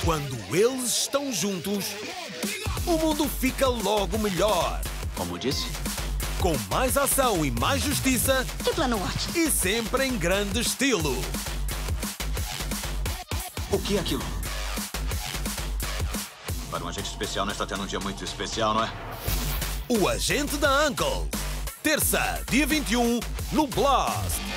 Quando eles estão juntos, o mundo fica logo melhor. Como disse? Com mais ação e mais justiça. Que plano ótimo. E sempre em grande estilo. O que é aquilo? Para um agente especial, não está tendo um dia muito especial, não é? O Agente da Uncle. Terça, dia 21, no Blast.